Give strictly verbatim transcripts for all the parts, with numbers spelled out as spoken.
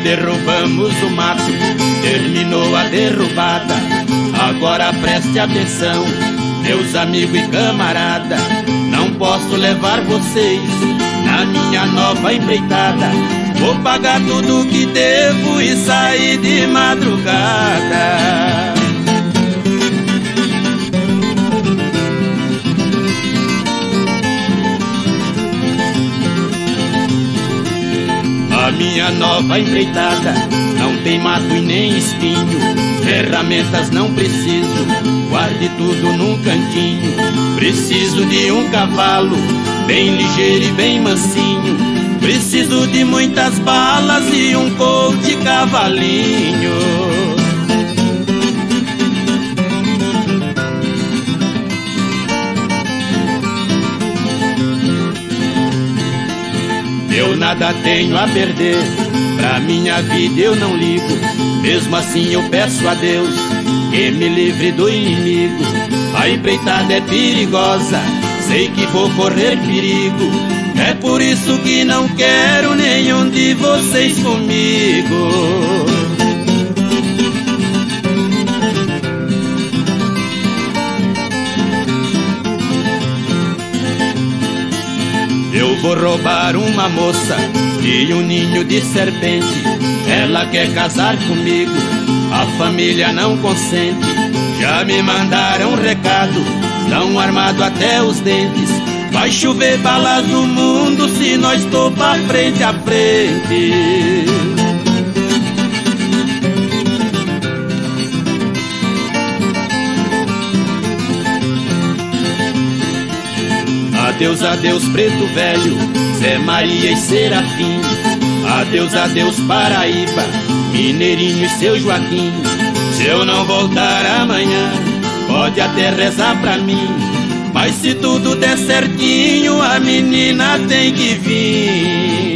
derrubamos o mato, terminou a derrubada. Agora preste atenção, meus amigos e camarada, não posso levar vocês na minha nova empreitada. Vou pagar tudo que devo e sair de madrugada. A minha nova empreitada não tem mato e nem espinho, ferramentas não preciso, guarde tudo num cantinho. Preciso de um cavalo bem ligeiro e bem mansinho, preciso de muitas balas e um coute cavalinho. Eu nada tenho a perder, pra minha vida eu não ligo. Mesmo assim eu peço a Deus que me livre do inimigo. A empreitada é perigosa, sei que vou correr perigo. É por isso que não quero nenhum de vocês comigo. Eu vou roubar uma moça e um ninho de serpente. Ela quer casar comigo, a família não consente. Já me mandaram um recado, estão armados até os dentes. Vai chover balas no mundo se nós topar frente a frente. Adeus, adeus, preto velho, Zé Maria e Serafim. Adeus, adeus, Paraíba, Mineirinho e seu Joaquim. Se eu não voltar amanhã, pode até rezar pra mim, mas se tudo der certinho, a menina tem que vir.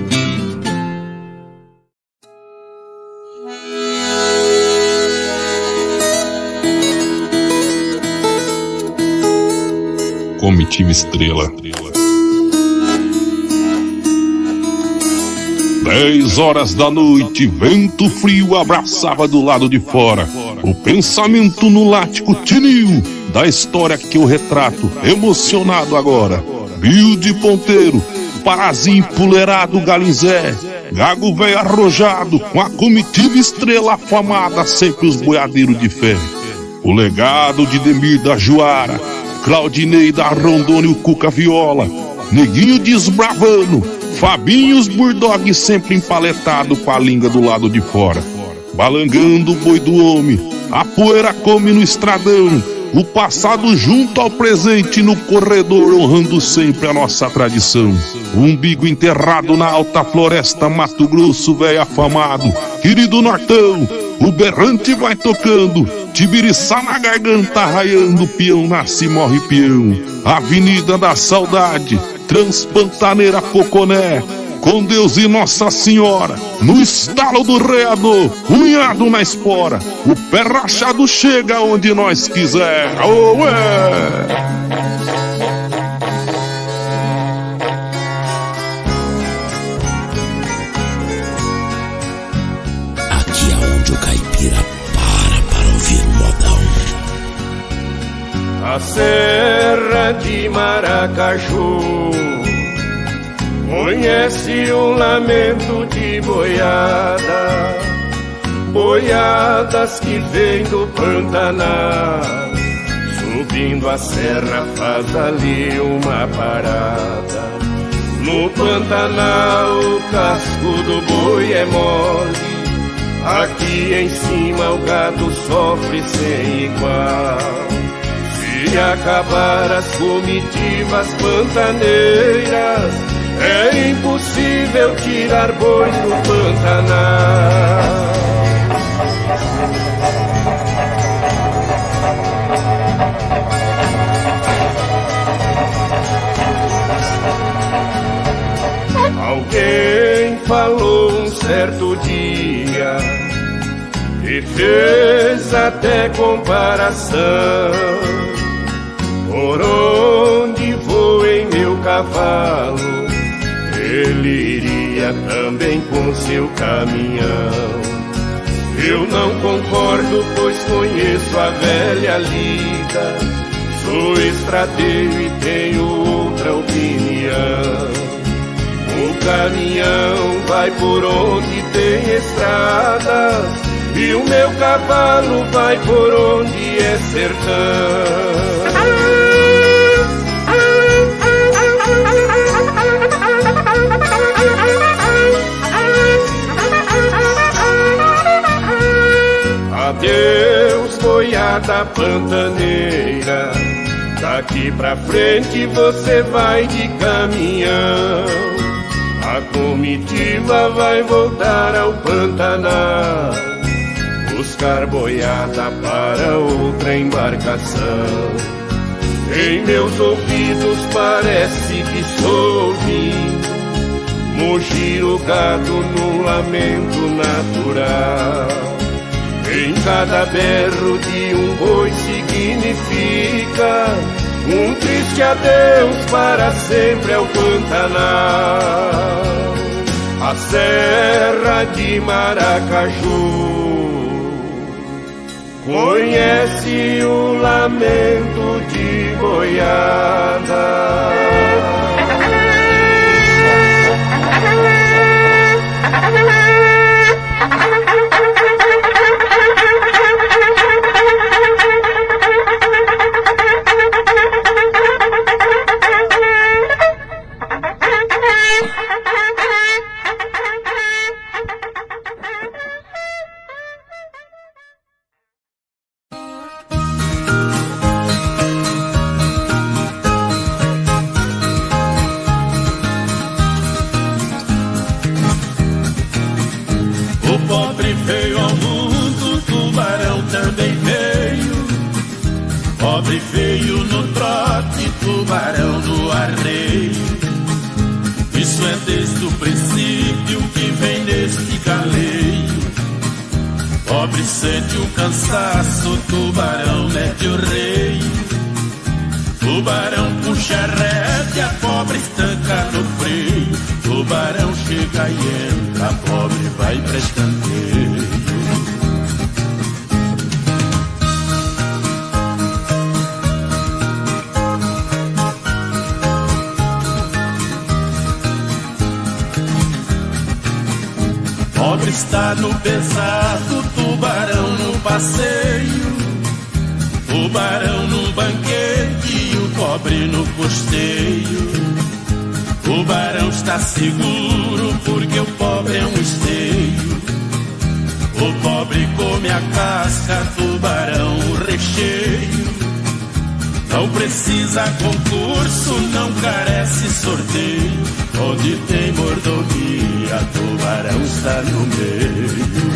Comitiva Estrela. Dez horas da noite, vento frio abraçava do lado de fora. O pensamento no látigo tiniu da história que eu retrato, emocionado agora. Bilde Ponteiro, Parazinho empoleirado, Galinzé, Gago velho arrojado, com a comitiva Estrela afamada, sempre os boiadeiros de fé. O legado de Demir da Juara, Claudinei da Rondônia e o Cuca Viola, Neguinho desbravando, Fabinho os Bulldog sempre empaletado com a língua do lado de fora. Balangando o boi do homem, a poeira come no estradão, o passado junto ao presente no corredor, honrando sempre a nossa tradição. O umbigo enterrado na alta floresta, Mato Grosso, velho afamado, querido Nortão, o berrante vai tocando, Tibiriçá na garganta raiando, peão nasce e morre peão. Avenida da Saudade, Transpantaneira Poconé, com Deus e Nossa Senhora, no estalo do reador, unhado na espora, o pé rachado chega onde nós quiser. Oh, é. Aqui é onde o caipira para para ouvir o modão. A Serra de Maracaju conhece o lamento de boiada, boiadas que vêm do Pantanal, subindo a serra faz ali uma parada. No Pantanal o casco do boi é mole, aqui em cima o gado sofre sem igual. Se acabar as comitivas pantaneiras, é impossível tirar boi do Pantanal. Alguém falou um certo dia e fez até comparação. Por onde voe meu cavalo, ele iria ia também com seu caminhão. Eu não concordo, pois conheço a velha lida, sou estradeiro e tenho outra opinião. O caminhão vai por onde tem estrada e o meu cavalo vai por onde é sertão. Adeus, boiada pantaneira, daqui pra frente você vai de caminhão. A comitiva vai voltar ao Pantanal, buscar boiada para outra embarcação. Em meus ouvidos parece que estou ouvindo mugir o gado num lamento natural. Em cada berro de um boi significa um triste adeus para sempre ao Pantanal. A Serra de Maracaju conhece o lamento de boiada. Veio no trote, tubarão no arreio. Isso é desde o princípio que vem neste galeio. Pobre sente o cansaço, tubarão mete o rei. Tubarão puxa a rédea, pobre estanca no freio. Tubarão chega e entra, pobre vai pra escanteio. Pobre está no pesado, tubarão no passeio. Tubarão no banquete e o pobre no costeio. Tubarão está seguro porque o pobre é um esteio. O pobre come a casca, tubarão o recheio. Não precisa concurso, não carece sorteio. Onde tem mordomia, tubarão está no meio.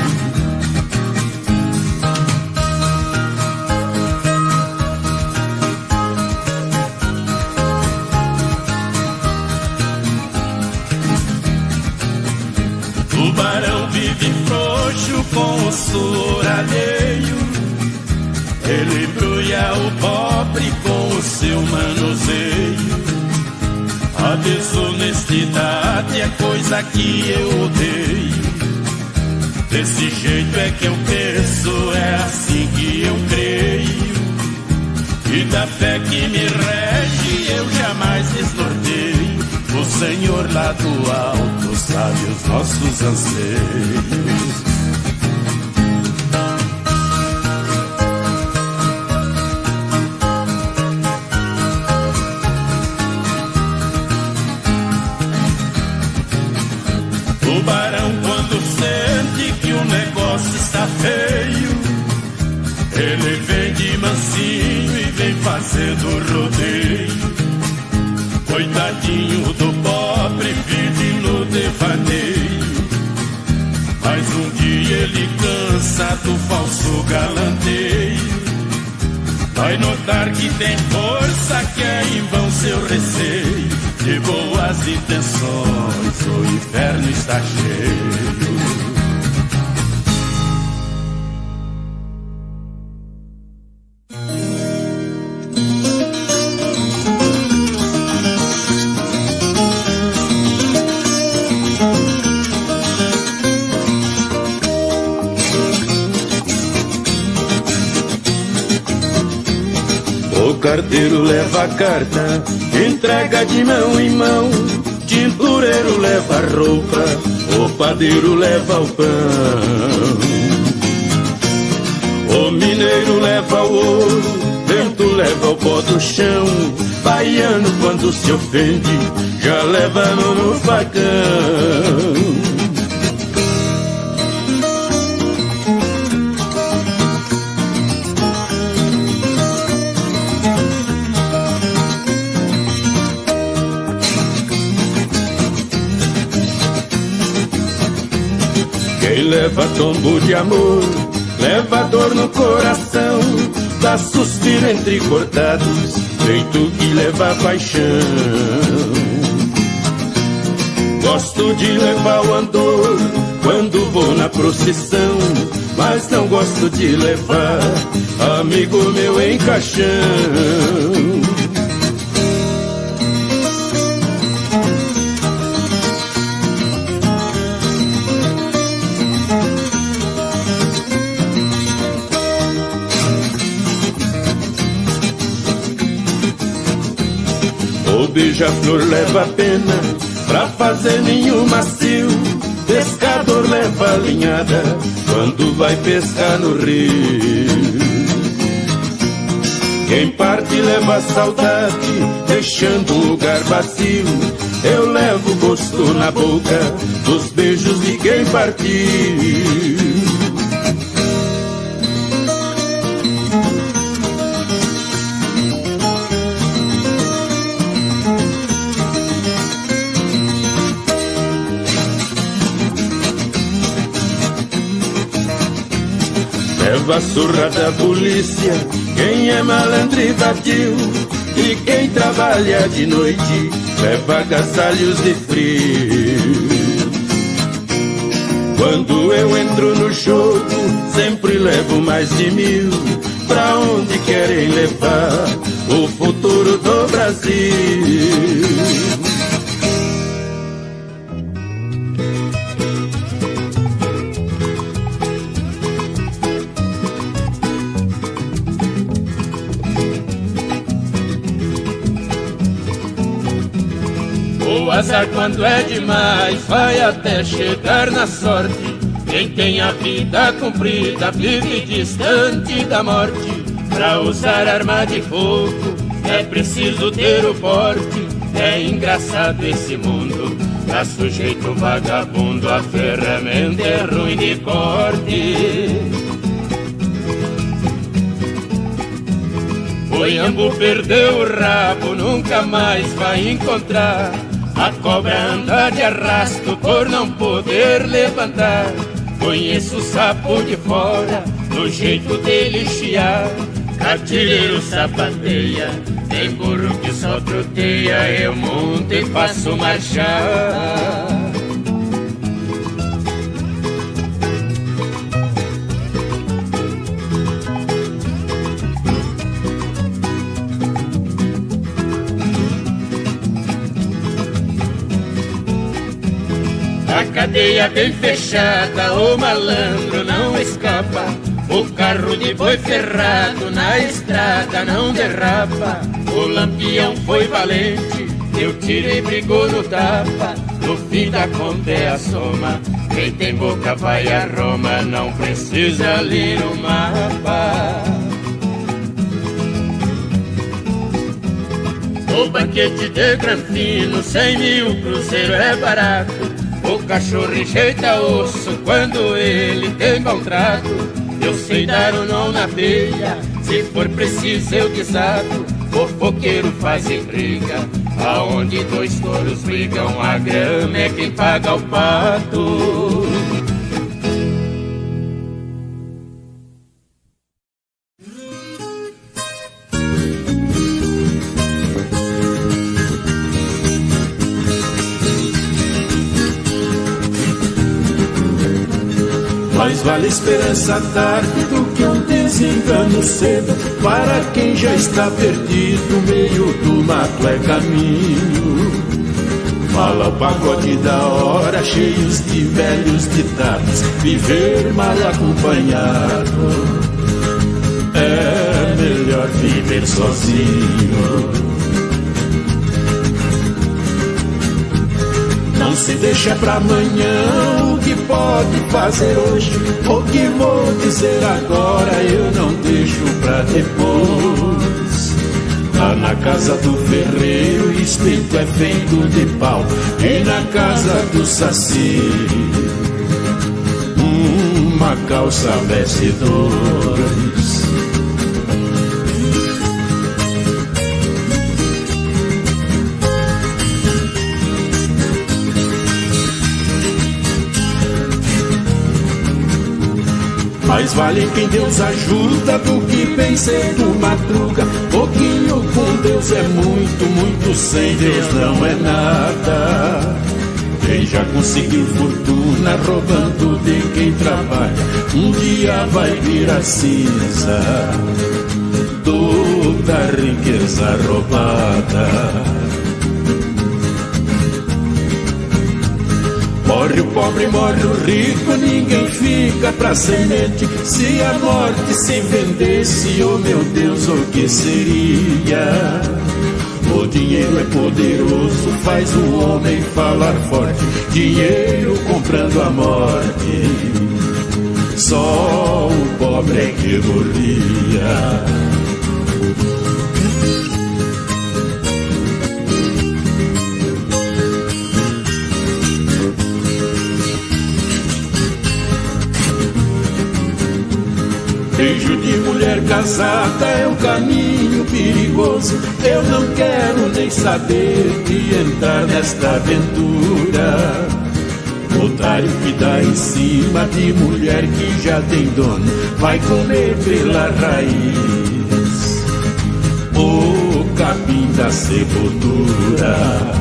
Tubarão vive frouxo com o suor alheio. Ele embrulha o pobre com o seu manuseio. A desonestidade é coisa que eu odeio. Desse jeito é que eu penso, é assim que eu creio. E da fé que me rege eu jamais desnorteio. O Senhor lá do alto sabe os nossos anseios. Tubarão quando sente que o negócio está feio, ele vem de mansinho e vem fazendo rodeio. Coitadinho do pobre vive no devaneio, mas um dia ele cansa do falso galanteio. Vai notar que tem força, que é em vão seu receio. De boas intenções o inferno está cheio. carteiro leva a carta, entrega de mão em mão. Tintureiro leva a roupa, o padeiro leva o pão. O mineiro leva o ouro, vento leva o pó do chão. Baiano quando se ofende, já leva a mão no facão. Quem leva tombo de amor, leva dor no coração, dá suspiro entrecortados, feito que leva paixão. Gosto de levar o andor quando vou na procissão, mas não gosto de levar amigo meu em caixão. O beija-flor leva pena pra fazer ninho macio, pescador leva linhada quando vai pescar no rio. Quem parte leva saudade, deixando um lugar vazio. Eu levo gosto na boca dos beijos de quem partiu. Leva a surra da polícia quem é malandro e vadio, e quem trabalha de noite leva agasalhos de frio. Quando eu entro no jogo sempre levo mais de mil, pra onde querem levar o futuro do Brasil. O azar quando é demais vai até chegar na sorte. Quem tem a vida comprida vive distante da morte. Pra usar arma de fogo é preciso ter o porte. É engraçado esse mundo, tá sujeito vagabundo. A ferramenta é ruim de corte. O iambu perdeu o rabo, nunca mais vai encontrar. A cobra anda de arrasto por não poder levantar. Conheço o sapo de fora, no jeito dele chiar. Cartilheiro sapateia, tem burro que só troteia. Eu monto e faço marchar. A cadeia bem fechada, o malandro não escapa. O carro de boi ferrado na estrada não derrapa. O lampião foi valente, eu tirei brigou no tapa. No fim da conta é a soma, quem tem boca vai a Roma. Não precisa ler o mapa. O banquete de Granfino, cem mil cruzeiro é barato. O cachorro rejeita osso quando ele tem bom trato. Eu sei dar o não na veia, se for preciso eu desato. Fofoqueiro faz briga, aonde dois touros brigam, a grama é quem paga o pato. Mais vale esperança tarde do que um desengano cedo. Para quem já está perdido, meio do mato é caminho. Fala o pagode da hora, cheios de velhos ditados. Viver mal acompanhado é melhor viver sozinho. Não se deixa pra amanhã o que pode fazer hoje. O que vou dizer agora eu não deixo pra depois. Lá na casa do ferreiro o espírito é feito de pau, e na casa do saci uma calça veste dois. Mais vale quem Deus ajuda do que bem cedo madruga. Pouquinho com Deus é muito, muito sem Deus não é nada. Quem já conseguiu fortuna roubando de quem trabalha, um dia vai virar cinza toda riqueza roubada. Morre o pobre, morre o rico, ninguém fica pra semente. Se a morte se vendesse, oh meu Deus, o que seria? O dinheiro é poderoso, faz o homem falar forte. Dinheiro comprando a morte, só o pobre é que morria. Beijo de mulher casada é um caminho perigoso. Eu não quero nem saber de entrar nesta aventura. Otário que dá em cima de mulher que já tem dono, vai comer pela raiz o capim da sepultura.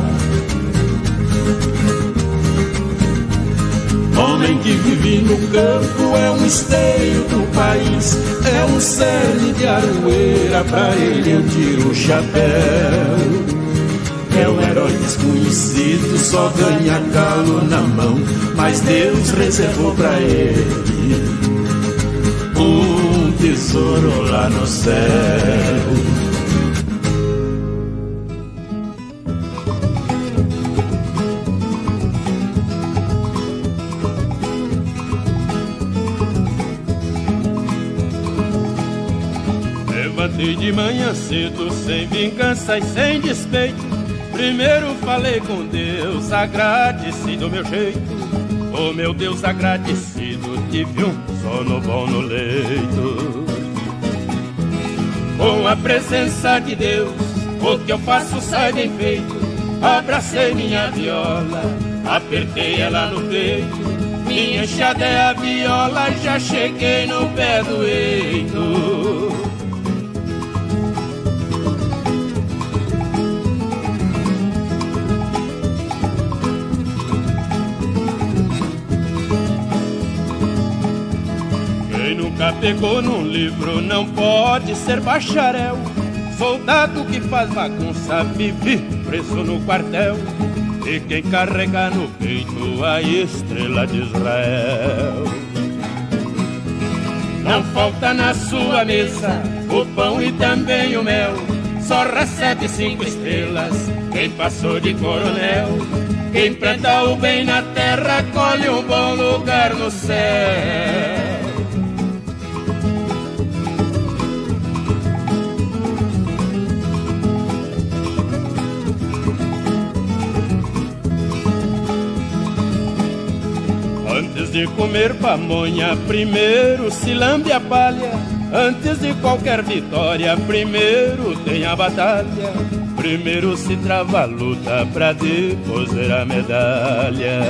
Homem que vive no campo é um esteio do país, é um cerne de aroeira, pra ele eu tiro o chapéu. É um herói desconhecido, só ganha calo na mão, mas Deus reservou pra ele um tesouro lá no céu. Levantei de manhã cedo, sem vingança e sem despeito. Primeiro falei com Deus, agradecido o meu jeito. Oh meu Deus, agradecido, tive um sono bom no leito. Com a presença de Deus, o que eu faço sai bem feito. Abracei minha viola, apertei ela no peito. Minha enxada é a viola, já cheguei no pé do eito. Nunca pegou num livro, não pode ser bacharel. Soldado que faz bagunça vive preso no quartel. E quem carrega no peito a estrela de Israel. Não falta na sua mesa o pão e também o mel. Só recebe cinco estrelas quem passou de coronel. Quem planta o bem na terra colhe um bom lugar no céu. Antes de comer pamonha, primeiro se lambe a palha. Antes de qualquer vitória, primeiro tem a batalha. Primeiro se trava a luta pra depois ver a medalha.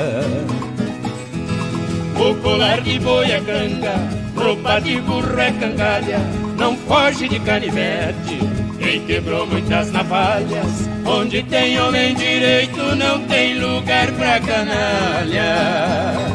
O colar de boi é canga, roupa de burro é cangalha. Não foge de canivete quem quebrou muitas navalhas. Onde tem homem direito não tem lugar pra canalha.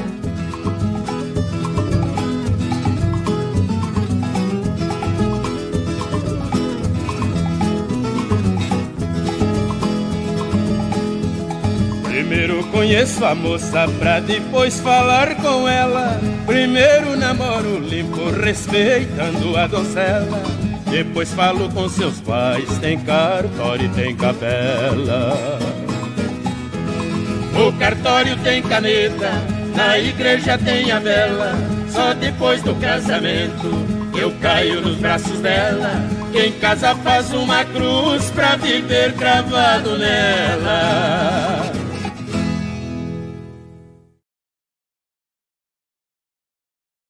Primeiro conheço a moça pra depois falar com ela. Primeiro namoro limpo respeitando a donzela. Depois falo com seus pais, tem cartório e tem capela. O cartório tem caneta, na igreja tem a vela. Só depois do casamento eu caio nos braços dela. Quem casa faz uma cruz pra viver cravado nela.